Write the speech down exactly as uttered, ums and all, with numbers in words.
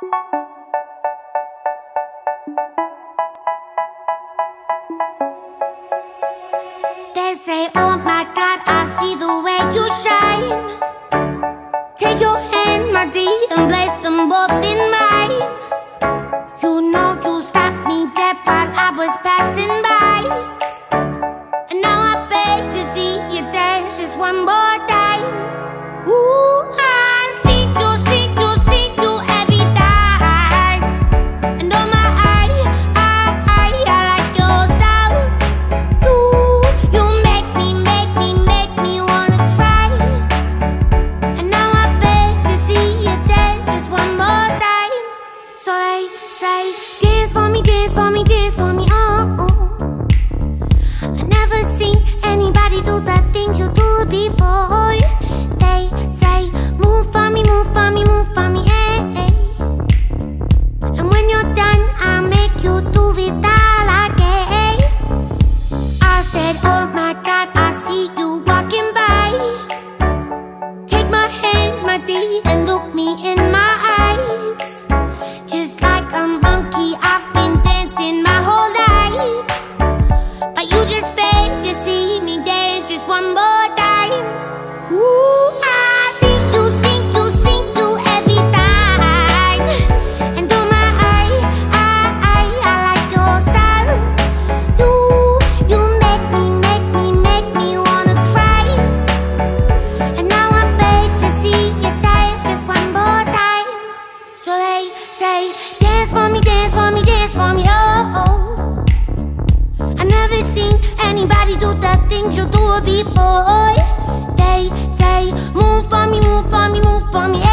They say, oh my God, I see the way you shine. Take your hand, my dear, and place them both in mine. You know you stopped me dead while I was passing by, and now I beg to see you dance just one more time. Ooh, I see you, see you, see you every time. And oh my, I, I, I, I like your style. You, you make me, make me, make me wanna cry. And now I beg to see you dance just one more time. So they say, dance for me, dance for me, dance for me, oh, oh. I never seen anybody do the things you do before. They say, move for me, move for me, move for me, eh, eh. And when you're done, I'll make you do it all again. I said, oh my God, I see you walking by. Take my hands, my dear, and look me in my eyes. Just like a monkey, I've been dancing my whole life, but you just beg to see me dance just one more time. Ooh, I see you, see you, see you every time. And oh my, I, I, I, I like your style. You, you make me, make me, make me wanna cry. And now I beg to see you dance just one more time. So they say, dance for me, dance for me, dance for me, oh, oh. I never seen anybody do the things you do before. They say, move for me, move for me, move for me,